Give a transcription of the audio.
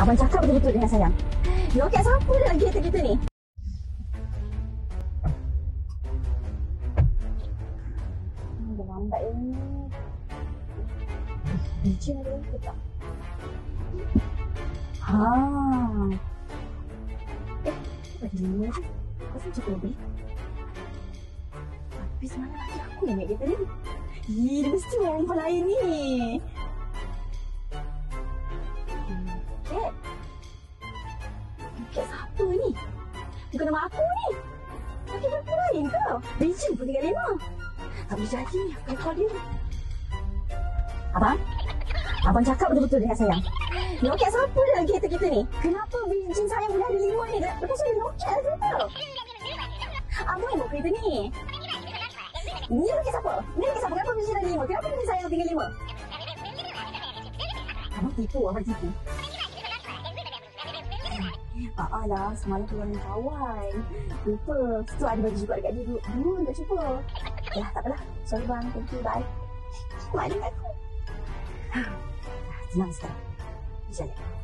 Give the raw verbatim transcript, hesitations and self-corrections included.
Abang cakap betul-betul dengan sayang. Loket siapa lagi kita-kita ni? Hmm, dah lambat ini. Licin ada ke tak? Haa. Eh, bagi lima je. Kenapa cukup lebih? Tapi semalam lagi aku yang ingat dia tadi. Ih, dia mesti orang perempuan lain ni. Kat. Kat siapa ni? Bukan nama aku ni. Lagi perempuan lain ke? Licin pun tinggal lima. Tak boleh jadi ni. Aku call dia. Abang? Abang cakap betul-betul dengan sayang. Loket siapa lagi kita-kita ni? Kenapa Virgin sayang boleh ada lima ni? Lepas tu dia loket tu tau. Abang yang buat kereta ni. Ni loket siapa? Ni loket siapa? Kenapa Virgin ada lima? Kenapa Virgin sayang tinggal lima? Abang tipu, abang tipu. Tak lah, semalam keluar dengan kawan. Lupa. Situ ada baju juga dekat dia dulu. Dulu tak cuba. Ya, tak apalah. Sorry bang, thank you, bye. Kuat dengan aku. Senang sekarang. Jalan.